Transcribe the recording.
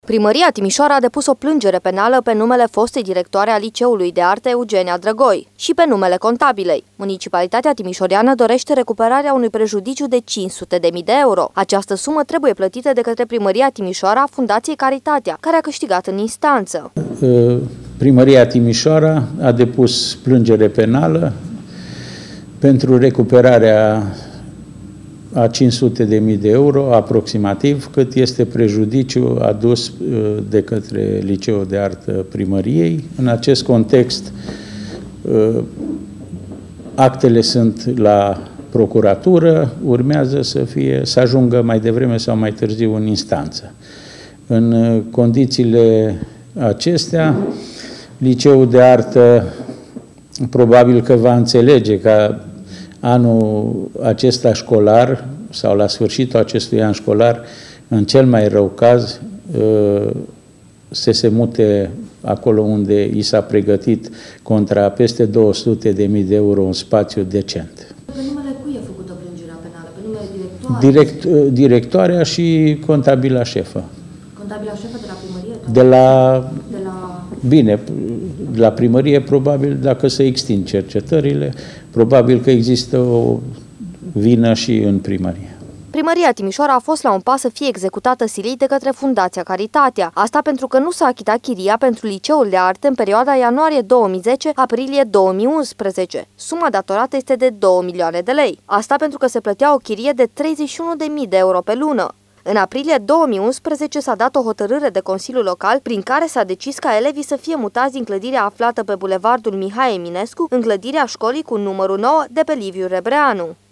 Primăria Timișoara a depus o plângere penală pe numele fostei directoare a Liceului de Arte Eugenia Drăgoi și pe numele contabilei. Municipalitatea timișoreană dorește recuperarea unui prejudiciu de 500.000 de euro. Această sumă trebuie plătită de către Primăria Timișoara Fundației Caritatea, care a câștigat în instanță. Primăria Timișoara a depus plângere penală pentru recuperarea a 500.000 de euro, aproximativ, cât este prejudiciu adus de către Liceul de Artă Primăriei. În acest context, actele sunt la procuratură, urmează să ajungă mai devreme sau mai târziu în instanță. În condițiile acestea, Liceul de Artă probabil că va înțelege că anul acesta școlar sau la sfârșitul acestui an școlar, în cel mai rău caz, se mute acolo unde i s-a pregătit contra peste 200.000 de euro un spațiu decent. Pe numele cui e făcută plângerea penală? Pe numele directoarei? Directoarea și contabila șefă. Contabila șefă de la primărie? Bine, la primărie probabil, dacă se extind cercetările, probabil că există o vină și în primărie. Primăria Timișoara a fost la un pas să fie executată silit de către Fundația Caritatea. Asta pentru că nu s-a achitat chiria pentru Liceul de Arte în perioada ianuarie 2010-aprilie 2011. Suma datorată este de 2 milioane de lei. Asta pentru că se plătea o chirie de 31.000 de euro pe lună. În aprilie 2011 s-a dat o hotărâre de Consiliul Local prin care s-a decis ca elevii să fie mutați din clădirea aflată pe bulevardul Mihai Eminescu în clădirea școlii cu numărul 9 de pe Liviu Rebreanu.